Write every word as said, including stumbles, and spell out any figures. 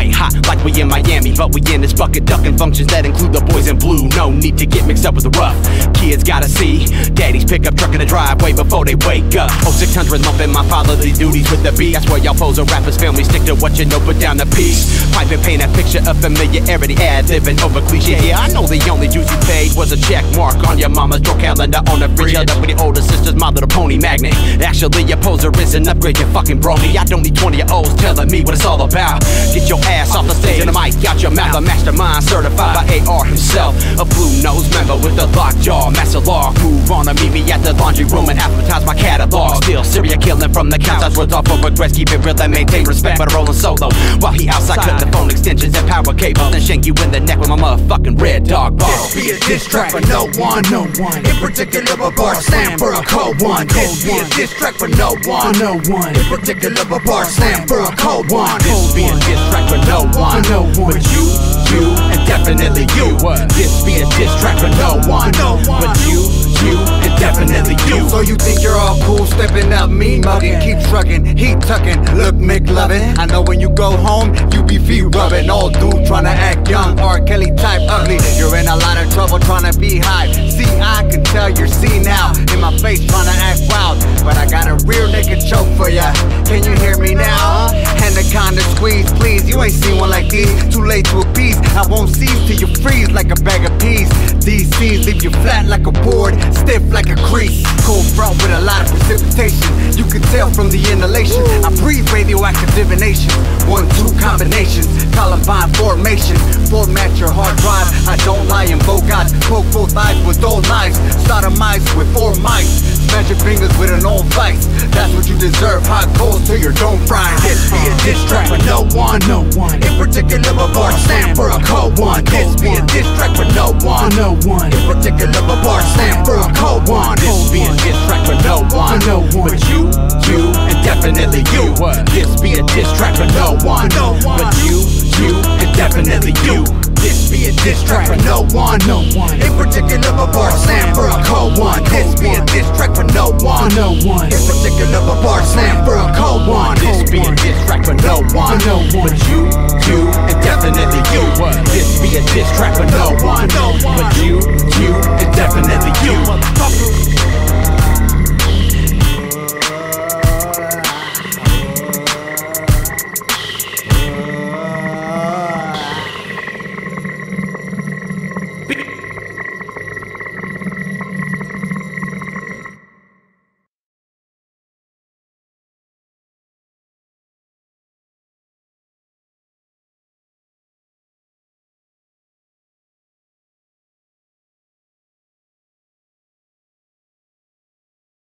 white hot like we in Miami, but we in this bucket ducking functions that include the boys in blue. No need to get mixed up with the rough. Kids gotta see daddy's pickup truck in the driveway before they wake up. Oh six hundred lumping my fatherly duties with the beat. That's where y'all poser rappers family stick to what you know, put down the piece. Pipe and paint a picture of familiarity, ad-libbing over cliche. Yeah, I know the only dues you paid was a check mark on your mama's drawer calendar on the fridge. Held up with your older sister's My Little Pony magnet. Actually, your poser is an upgrade, you fucking brony. I don't need twenty year olds telling me what it's all about. Get your ass off the stage and the mic out your mouth. A mastermind certified by A R himself, a blue-nosed member with a locked jaw. Master law, move on to meet me at the laundry room and advertise my catalog. Still serial killing from the couch. I was off for regrets, keep it real and maintain respect. But rolling solo while he outside cutting the phone extensions and power cables and shank you in the neck with my motherfucking red dog ball. This be a diss track for no one, no one. In particular, a bar slam for a cold one. This be a diss track for no one, no one. In particular, a bar slam for a cold one. This be a diss track for no one, no one. But you, you, and definitely you. This be a diss track for no one, no one. But you, you, and definitely you. So you think you're all cool, stepping up, mean mugging, keep trucking, heat tucking, look McLovin'. I know when you go home, you be feet rubbing. Old dude trying to act young, R. Kelly type ugly. You're in a lot of trouble trying to be high. See, I can tell you're senile in my face trying to act wild, but I got a real nigga choke for ya. Can you hear me now? Huh? And the kind of squeeze, please. You ain't seen one like these. Too late to appease. I won't cease till you freeze like a bag of peas. These scenes leave you flat like a board, stiff like a crease. Cold front with a lot of precipitation. You can tell from the inhalation. I breathe radioactive divination. One, two combinations. Columbine formation. Format your hard drive. I don't lie and vote God. Poke both eyes with dull knives. Sodomize with four mice. Smash your fingers with an old vice. That's what you deserve. Hot coals till your dome frying. This be a diss track for no one, no one. In particular, a bar slam for a cold one. This be a diss track for no one, no one. In particular, a bar slam for a cold one. This be a diss track for no one, no one. But you, you, and definitely you. This be a diss track for no one, no one. But you, you, and definitely you. This be a diss track for no one, no one. In particular, a bar slam for a cold one. This be a diss track for no one, no one. In particular, a bar slam for a cold one. This be a diss track for no one, no one. But you, you, and definitely you. This be a diss track for no one, no one. But you, you, and definitely you.